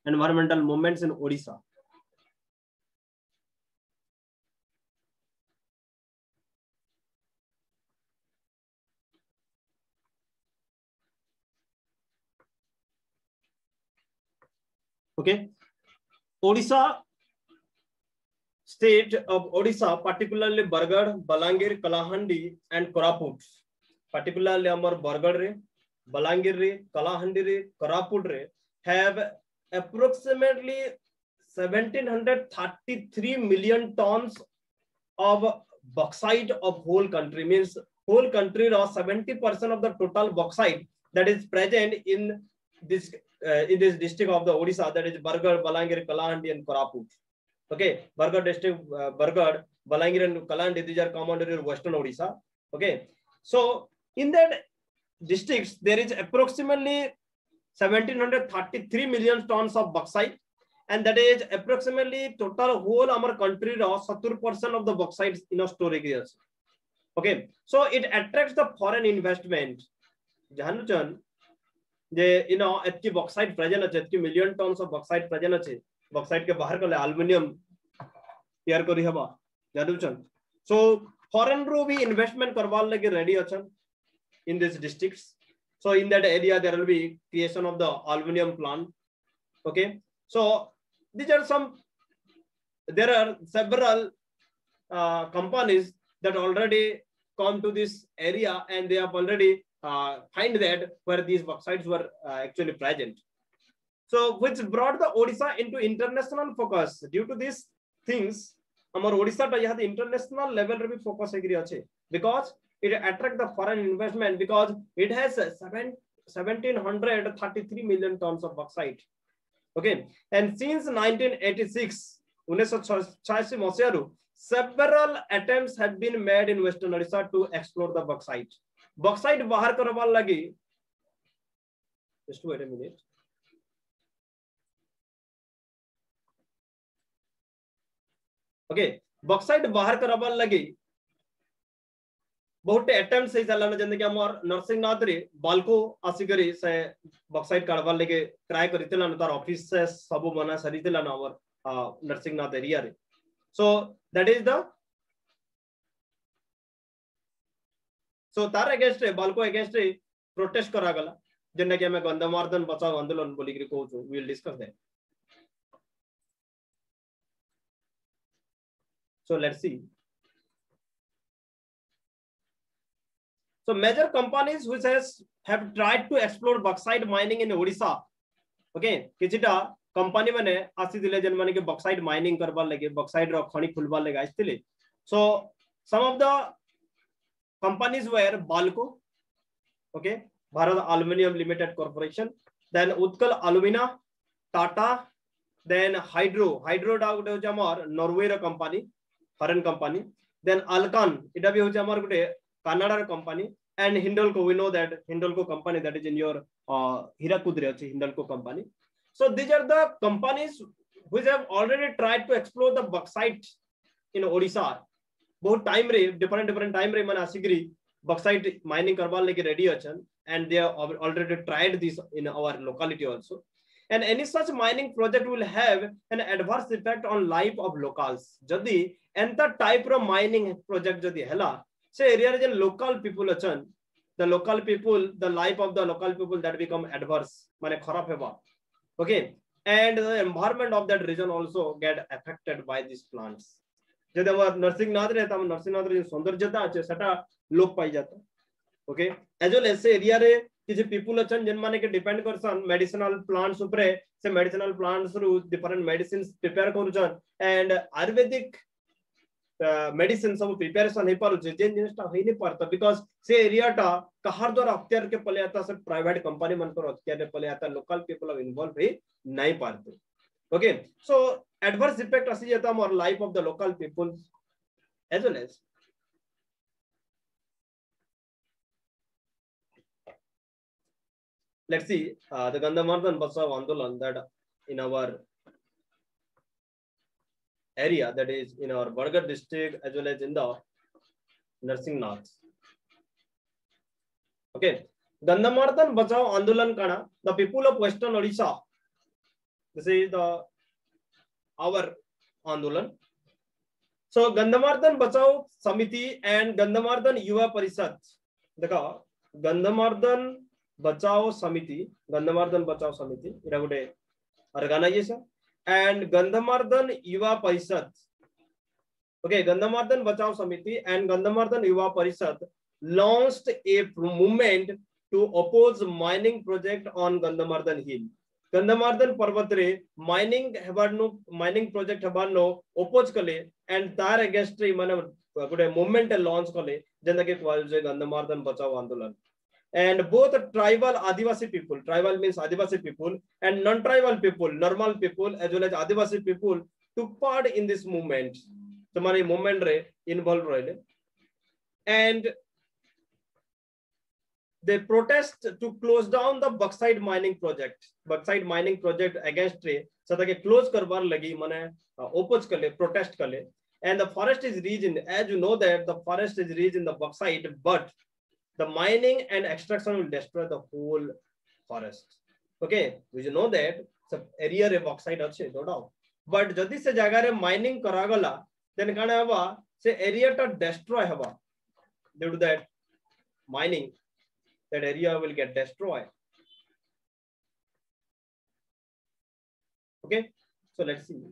environmental movements in Odisha. Okay, Odisha, state of Odisha, particularly Bargarh, Balangir, Kalahandi, and Koraput. Particularly amar Bargarh re, Balangir re, Kalahandi re, Koraput re, have approximately 1733 million tons of bauxite of whole country. Means whole country or 70% of the total bauxite that is present in this district of the Odisha, that is Bargarh, Balangir, Kalahandi, and Koraput. Okay, Bargarh district, Bargarh, Balangir, and Kalahandi, these are common in western Odisha. Okay, so in that districts there is approximately 1733 million tons of bauxite, and that is approximately total whole our country 70% of the bauxite in a storage areas. Okay, so it attracts the foreign investment. Jahanuchan, एतकी bauxite present अच्छे, एतकी million tons of bauxite present अच्छे, bauxite के बाहर कले aluminium तैयार करी हबा जादुचन. सो फॉरेन रो भी इन्वेस्टमेंट करवाल लगे रेडी अछन in these districts. So in that area there will be creation of the aluminum plant. Okay, so these are some, there are several companies that already come to this area and they have already find that where these bauxites were actually present. So which brought the Odisha into international focus. Due to these things, our Odisha ta yaha international level re bhi focus agri ache, because it attract the foreign investment, because it has 1733 million tons of bauxite. Okay, and since 1986, several attempts have been made in Western Odisha to explore the bauxite. Bauxite bahar karwal lagi. Just wait a minute. Okay, bauxite bahar karwal lagi. बहुत attempt सही चला ना, जंदे कि हमर नरसिंहनाथ रे बालको आसिकरी से bauxite काढवाल लेके ट्राई करितला न, तार ऑफिस से सब बना सरितला न हमर नरसिंहनाथ एरिया रे. So that is the, so तार अगेंस्ट रे बालको अगेंस्ट रे प्रोटेस्ट करा गला, जंदे कि हमें गंधमार्दन बचाओ आंदोलन बोली कि कहू छु. We will discuss that. So let's see. So major companies which have tried to explore bauxite mining in Odisha. Okay, किछिटा कंपनी माने आसी दिले जन माने के bauxite mining करबा लगे, bauxite रो खनि खुलबा लगे आइतिले. So some of the companies were Balco, okay, Bharat Aluminium Limited Corporation, then Utkal Alumina, Tata, then Hydro da hoje amar Norway ro company, foreign company, then Alcan, ita bhi hoje amar gote Canada company, and Hindalco. We know that Hindalco company that is in your Hirakud Hindalco company. So these are the companies which have already tried to explore the bauxite in Odisha. Both time ray, different time ray man asigri bauxite mining karwal leke ready achan, and they have already tried this in our locality also. And any such mining project will have an adverse effect on life of locals. Jadi enta type of mining project jadi hela, say area region local people achan, the local people, the life of the local people that become adverse, mane kharab heba. Okay, and the environment of that region also get affected by these plants. जब हमार नरसिंहनाथ रहता हम नरसिंहनाथ रे सौंदर्यता अच्छे सटा लोप पाई जाता. ओके, एज वेल ऐसे एरिया रे किसी पीपल अचन जन माने के डिपेंड करसन मेडिसिनल प्लांट्स ऊपर, से मेडिसिनल प्लांट्स रु डिफरेंट मेडिसिन्स प्रिपेयर करूछन, एंड आयुर्वेदिक मेडिसिन सब प्रिपरेशन हे पारु जे जिनिसटा होई नै पारता, बिकॉज़ से एरियाटा कहार द्वारा अख्तियार के पले आता, से प्राइवेट कंपनी मन पर अख्तियार के पले आता, लोकल पीपल ऑफ इन्वॉल्व ही नहीं पारते. Okay, so adverse effect asi jata more life of the local people as well as. Let's see the Gandhamardan Bachao Andolan that in our area, that is in our Bargarh district as well as in the Narsingnath. Okay, Gandhamardan Bachao Andolan kana, the people of Western Odisha This is the our Andolan. So Gandhamardan Bachao Samiti and Gandhamardan Yuva Parishad. देखा Gandhamardan Bachao Samiti, Gandhamardan Bachao Samiti, इरा गुटे organization, and Gandhamardan Yuva Parishad. Okay, Gandhamardan Bachao Samiti and Gandhamardan Yuva Parishad launched a movement to oppose mining project on Gandhamardan Hill. Gandhamardan Parvatre mining project habanno oppose kale and tar against mane good movement launch kale jenda ke called Gandhamardan Bachao Andolan. And both tribal Adivasi people, tribal means Adivasi people, and non-tribal people, normal people as well as Adivasi people took part in this movement. So many movement re involved role, and they protest to close down the bauxite mining project. Bauxite mining project against re सदा के close करवार लगी मने oppose कले, protest कले, and the forest is rich in, as you know that the forest is rich in the bauxite, but the mining and extraction will destroy the whole forest. Okay, you know that some area re bauxite अच्छे no doubt, but जदि से जगह रे mining करागला then काना हवा से area टा destroy हवा due to that mining, that area will get destroyed. Okay, so let's see.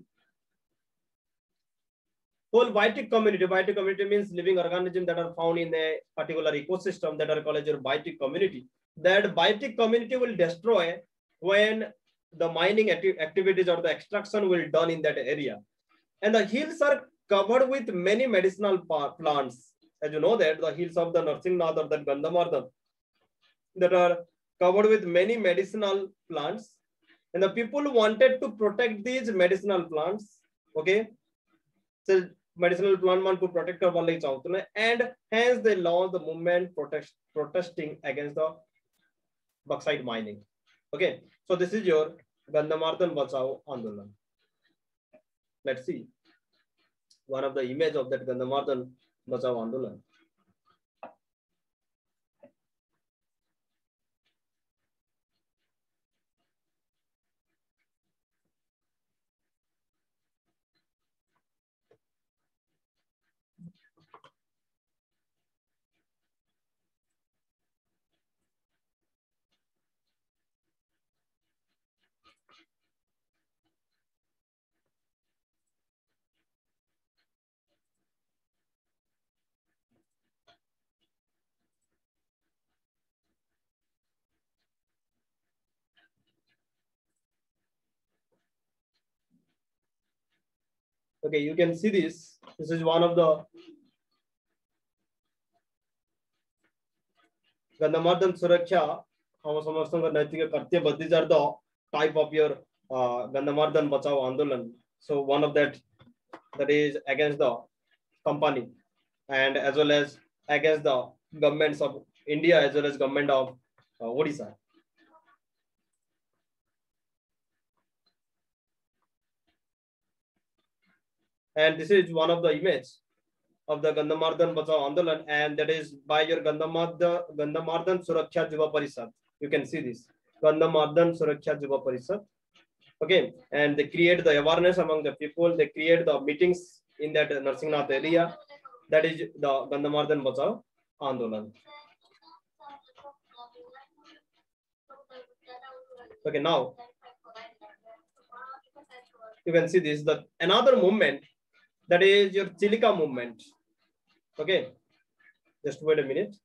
Whole biotic community means living organisms that are found in a particular ecosystem that are called your biotic community. That biotic community will destroy when the mining activities or the extraction will done in that area. And the hills are covered with many medicinal plants. As you know that the hills of the Narsingnath or the Gandhamardan that are covered with many medicinal plants, and the people wanted to protect these medicinal plants. Okay, so medicinal plant man को protect करवा ले चाहते हैं, and hence they launched the movement protesting against the bauxite mining. Okay, so this is your Gandhamardan Bachao Andolan. Let's see one of the image of that Gandhamardan Bachao Andolan. Okay, you can see this. This is one of the Gandhamardan Suraksha. Our samastanga naitika kartya but these are the type of your Gandhamardan Bachao Andolan. So one of that is against the company and as well as against the governments of India as well as government of Odisha. And this is one of the image of the Gandhamardan Bachao Andolan, and that is by your Gandhamardan Suraksha Yuva Parishad. You can see this Gandhamardan Suraksha Yuva Parishad. Okay, and they create the awareness among the people. They create the meetings in that Narsingnath area. That is the Gandhamardan Bachao Andolan. Okay, now you can see this. The another movement, that is your Chilika movement. Okay, just wait a minute.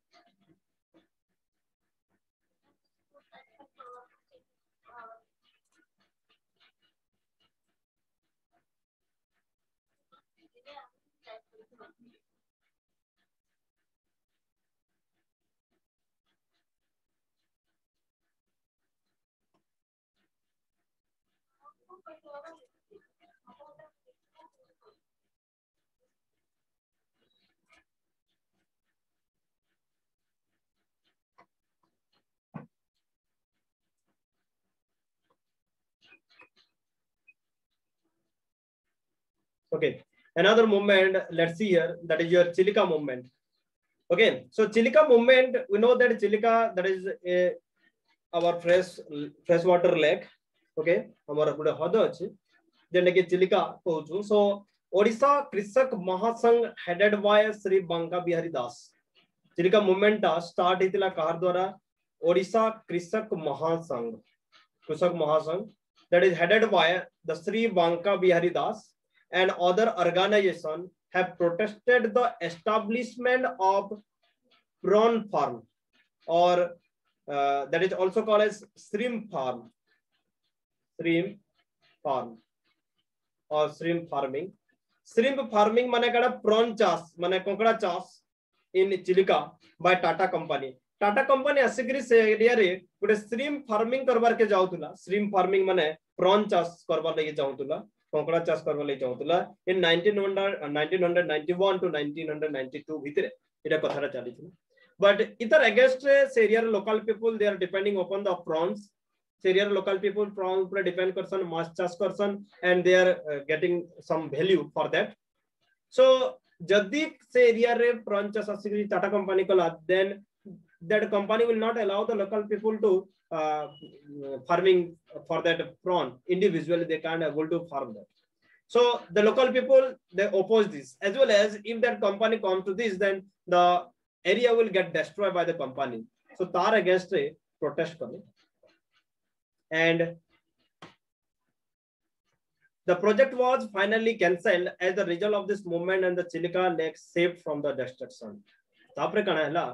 Okay, another movement, let's see here, that is your Chilika movement. Okay, so Chilika movement, we know that Chilika, that is our freshwater lake. Okay हमर गुडे हद अछि जेने कि चिलिका कहूछु सो Odisha Krushak Mahasangh headed by Shri Banka Bihari Das Chilika movement start हितला कार द्वारा ओडिशा कृषक महासंघ that is headed by the Sri Banka Bihari Das and other organization have protested the establishment of prawn farm or that is also called as shrimp farm or shrimp farming माने कड़ा prawn चाष माने कोंकड़ा चाष in Chilika by Tata company आसिकरी से area रे गुटे shrimp farming करबार के जाउतुला श्रिम्प फार्मिंग माने प्रॉन चाष करबार लागि जाउतुला कोंकड़ा चाष करबार लागि जाउतुला इन 1991 to 1992 भितरे एटा कथारा चली छिला बट इतर अगेंस्ट से area local people they are depending upon the prawns से एरिया लोकल पीपल प्रॉन पर डिपेंड करसन माछ चाष करसन and they are getting some value for that so जदी से एरिया रे प्रॉन चाष आसिकरी टाटा कंपनी कला then that company will not allow the local people to farming for that prawn individually they can't able to farm that so the local people they oppose this as well as if that company comes to this then the area will get destroyed by the company so tar against a protest kale and the project was finally cancelled as the result of this movement and the Chilika Lake saved from the destruction tapre kana hela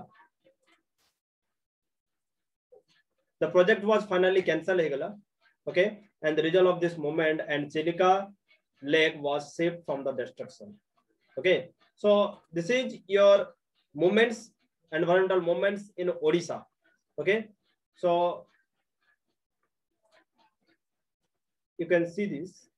the project was finally cancelled okay and the result of this movement and Chilika Lake was saved from the destruction okay so this is your movements environmental movements in Odisha okay so you can see this